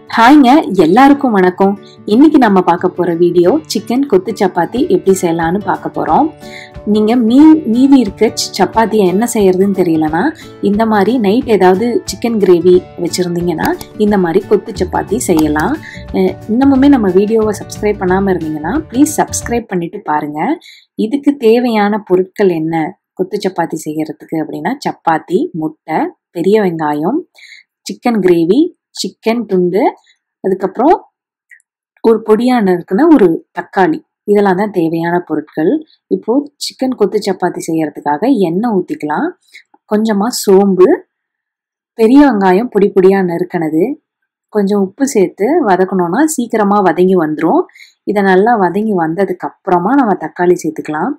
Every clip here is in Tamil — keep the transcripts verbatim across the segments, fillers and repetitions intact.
ஹாய்ங்க, எல்லாருக்கும் வணக்கம். இன்னைக்கு நம்ம பார்க்க போற வீடியோ சிக்கன் கொத்து சப்பாத்தி எப்படி செய்யலாம்னு பார்க்க போறோம். நீங்க மீ மீதி இருக்க சப்பாத்தியை என்ன செய்யறதுன்னு தெரியலனா இந்த மாதிரி நைட் ஏதாவது சிக்கன் கிரேவி வச்சிருந்தீங்கன்னா இந்த மாதிரி கொத்து சப்பாத்தி செய்யலாம். இன்னமுமே நம்ம வீடியோவை சப்ஸ்கிரைப் பண்ணாம இருந்தீங்கன்னா ப்ளீஸ் சப்ஸ்கிரைப் பண்ணிட்டு பாருங்க. இதுக்கு தேவையான பொருட்கள் என்ன கொத்து சப்பாத்தி செய்யறதுக்கு அப்படின்னா சப்பாத்தி, முட்டை, பெரிய வெங்காயம், சிக்கன் கிரேவி, சிக்கன் துண்டு, அதுக்கப்புறம் ஒரு பொடியான இருக்குன்னா ஒரு தக்காளி, இதெல்லாம் தான் தேவையான பொருட்கள். இப்போ சிக்கன் கொத்து சப்பாத்தி செய்யறதுக்காக எண்ணெய் ஊற்றிக்கலாம். கொஞ்சமா சோம்பு, பெரிய வெங்காயம் பொடி பொடியா நறுக்கினது, கொஞ்சம் உப்பு சேர்த்து வதக்கணும்னா சீக்கிரமா வதங்கி வந்துடும். இதை நல்லா வதங்கி வந்ததுக்கு அப்புறமா நம்ம தக்காளி சேர்த்துக்கலாம்.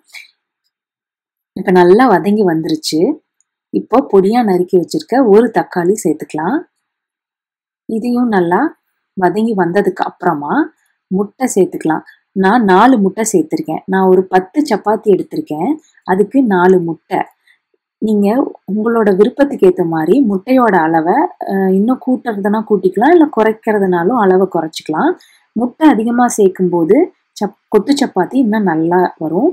இப்போ நல்லா வதங்கி வந்துருச்சு. இப்போ பொடியா நறுக்கி வச்சிருக்க ஒரு தக்காளி சேர்த்துக்கலாம். இதையும் நல்லா வதங்கி வந்ததுக்கு அப்புறமா முட்டை சேர்த்துக்கலாம். நான் நாலு முட்டை சேர்த்துருக்கேன். நான் ஒரு பத்து சப்பாத்தி எடுத்திருக்கேன், அதுக்கு நாலு முட்டை. நீங்கள் உங்களோட விருப்பத்துக்கு ஏற்ற மாதிரி முட்டையோட அளவை இன்னும் கூட்டுறதுனா கூட்டிக்கலாம், இல்லை குறைக்கிறதுனாலும் அளவை குறைச்சிக்கலாம். முட்டை அதிகமாக சேர்க்கும் போது சப் கொத்து சப்பாத்தி இன்னும் நல்லா வரும்.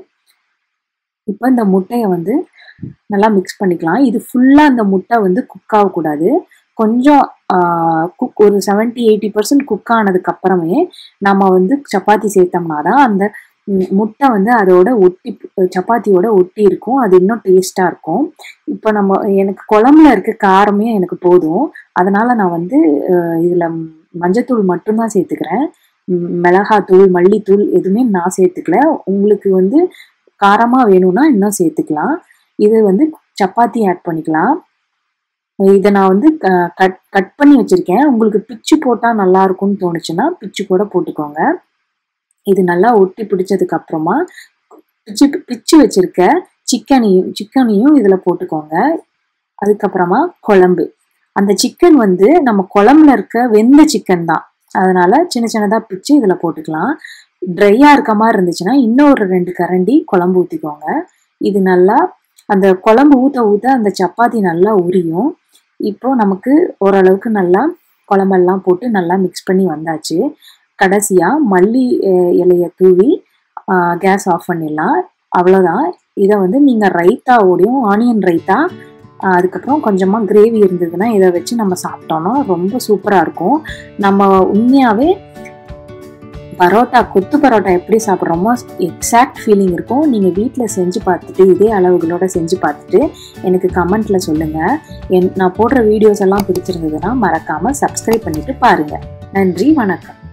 இப்போ இந்த முட்டையை வந்து நல்லா மிக்ஸ் பண்ணிக்கலாம். இது ஃபுல்லாக அந்த முட்டை வந்து குக் ஆகக்கூடாது. கொஞ்சம் குக் ஒரு செவன்டி எயிட்டி பர்சன்ட் குக் ஆனதுக்கு அப்புறமே நம்ம வந்து சப்பாத்தி சேர்த்தோம்னா தான் அந்த முட்டை வந்து அதோட ஒட்டி சப்பாத்தியோட ஒட்டி இருக்கும், அது இன்னும் டேஸ்டாக இருக்கும். இப்போ நம்ம எனக்கு குழம்புல இருக்க காரமே எனக்கு போதும், அதனால நான் வந்து இதில் மஞ்சத்தூள் மட்டும்தான் சேர்த்துக்கிறேன். மிளகாத்தூள், மல்லித்தூள் எதுவுமே நான் சேர்த்துக்கல. உங்களுக்கு வந்து காரமாக வேணும்னா இன்னும் சேர்த்துக்கலாம். இது வந்து சப்பாத்தி ஆட் பண்ணிக்கலாம். இதை நான் வந்து கட் கட் பண்ணி வச்சிருக்கேன். உங்களுக்கு பிச்சு போட்டால் நல்லா இருக்கும்னு தோணுச்சுன்னா பிச்சு கூட போட்டுக்கோங்க. இது நல்லா ஒட்டி பிடிச்சதுக்கு அப்புறமா பிச்சு பிச்சு வச்சிருக்க சிக்கனையும் சிக்கனையும் இதில் போட்டுக்கோங்க. அதுக்கப்புறமா குழம்பு. அந்த சிக்கன் வந்து நம்ம குழம்புல இருக்க வெந்த சிக்கன் தான், அதனால சின்ன சின்னதாக பிச்சு இதில் போட்டுக்கலாம். ட்ரையாக இருக்க மாதிரி இருந்துச்சுன்னா இன்னும் ஒரு ரெண்டு கரண்டி குழம்பு ஊற்றிக்கோங்க. இது நல்லா அந்த குழம்பு ஊற்ற ஊற்ற அந்த சப்பாத்தி நல்லா உரியும். இப்போ நமக்கு ஓரளவுக்கு நல்லா குழம்பெல்லாம் போட்டு நல்லா மிக்ஸ் பண்ணி வந்தாச்சு. கடைசியாக மல்லி இலையை தூவி கேஸ் ஆஃப் பண்ணிடலாம். அவ்வளோதான். இதை வந்து நீங்கள் ரைத்தாவோடையும், ஆனியன் ரைத்தா, அதுக்கப்புறம் கொஞ்சமாக கிரேவி இருந்ததுன்னா இதை வச்சு நம்ம சாப்பிட்டோன்னா ரொம்ப சூப்பராக இருக்கும். நம்ம உண்மையாகவே பரோட்டா, கொத்து பரோட்டா எப்படி சாப்பிட்றோமோ எக்ஸாக்ட் ஃபீலிங் இருக்கும். நீங்கள் வீட்டில் செஞ்சு பார்த்துட்டு இதே அளவுகளோட செஞ்சு பார்த்துட்டு எனக்கு கமெண்ட்டில் சொல்லுங்கள். என் நான் போடுற வீடியோஸ் எல்லாம் பிடிச்சிருந்ததுன்னா மறக்காமல் சப்ஸ்கிரைப் பண்ணிவிட்டு பாருங்கள். நன்றி, வணக்கம்.